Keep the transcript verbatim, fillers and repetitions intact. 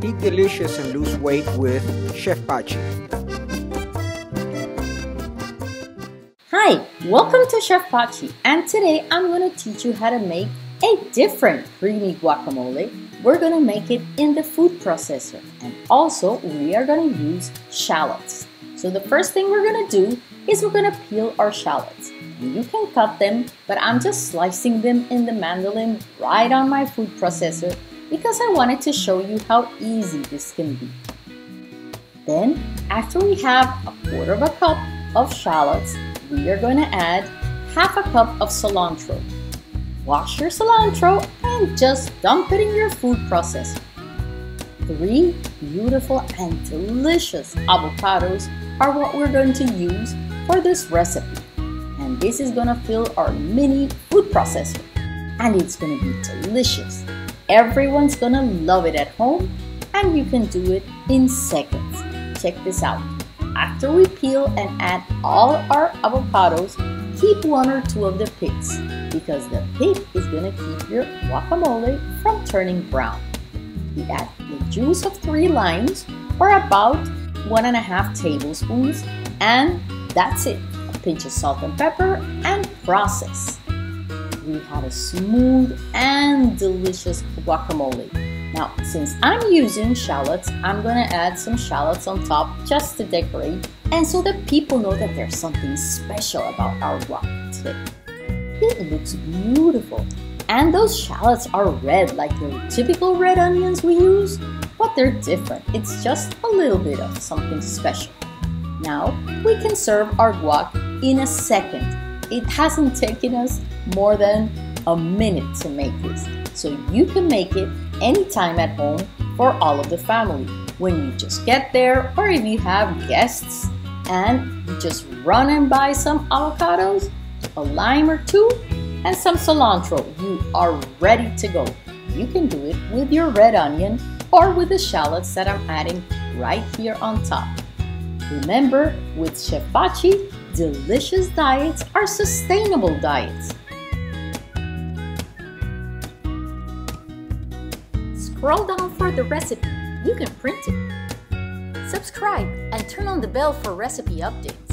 Eat delicious and lose weight with Chef Pachi. Hi, welcome to Chef Pachi, and today I'm going to teach you how to make a different creamy guacamole. We're going to make it in the food processor, and also we are going to use shallots. So the first thing we're going to do is we're going to peel our shallots. And you can cut them, but I'm just slicing them in the mandolin right on my food processor because I wanted to show you how easy this can be. Then, after we have a quarter of a cup of shallots, we are going to add half a cup of cilantro. Wash your cilantro and just dump it in your food processor. Three beautiful and delicious avocados are what we're going to use for this recipe. And this is going to fill our mini food processor. And it's going to be delicious. Everyone's going to love it at home, and you can do it in seconds. Check this out. After we peel and add all our avocados, keep one or two of the pits because the pit is going to keep your guacamole from turning brown. We add the juice of three limes or about one and a half tablespoons, and that's it. A pinch of salt and pepper and process. We have a smooth and delicious guacamole. Now, since I'm using shallots, I'm going to add some shallots on top just to decorate and so that people know that there's something special about our guac today. It looks beautiful. And those shallots are red like the typical red onions we use, but they're different. It's just a little bit of something special. Now, we can serve our guac in a second. It hasn't taken us more than a minute to make this. So you can make it anytime at home for all of the family. When you just get there, or if you have guests and you just run and buy some avocados, a lime or two, and some cilantro, you are ready to go. You can do it with your red onion or with the shallots that I'm adding right here on top. Remember, with Chef Pachi, delicious diets are sustainable diets. Scroll down for the recipe. You can print it. Subscribe and turn on the bell for recipe updates.